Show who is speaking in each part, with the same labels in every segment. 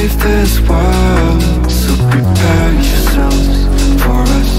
Speaker 1: leave this world, so prepare yourselves for us.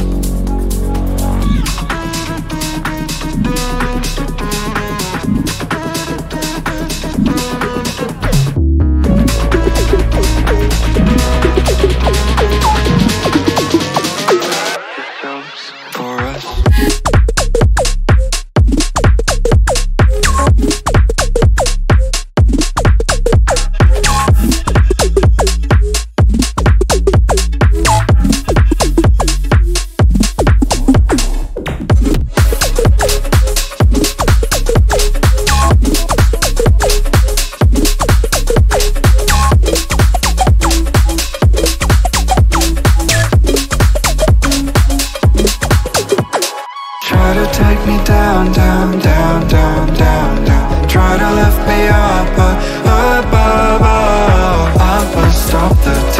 Speaker 1: Take me down, down, down, down, down, down. Try to lift me up, but stop the